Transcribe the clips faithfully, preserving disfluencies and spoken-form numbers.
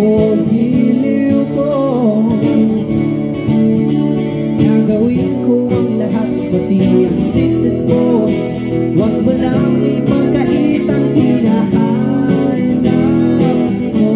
giliw ko. Gagawin ko ang lahat, pati ang business mo. Huwag mo lang ipagkait ang hinahanap mo.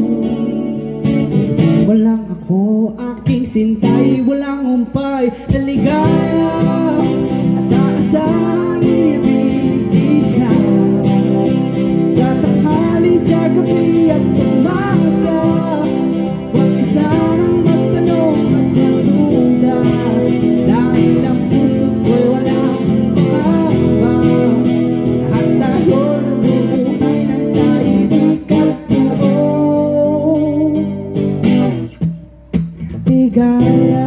Sinta lang ako, aking sintay, walang humpay na ligaya. At aasang ibigay sa tanghali, sa gabi at umaga. Huwag isa nang magtanong at magduda, dahil ang puso ko'y walang pangamba. Lahat tayo nabubuhay ng daigdig at buo. Ligaya.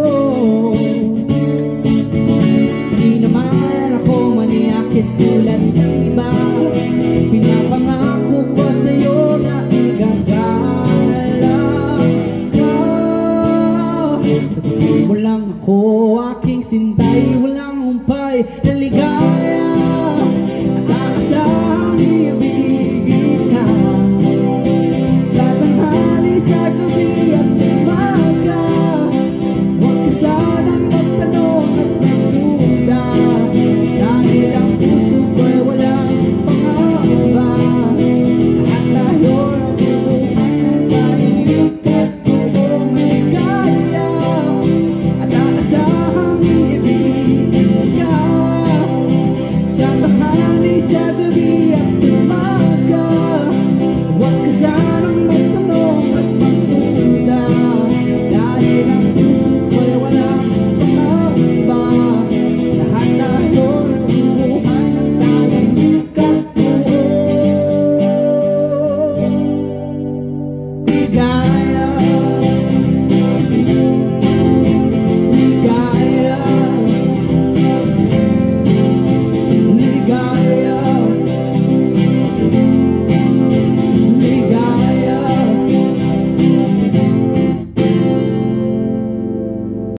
Sulat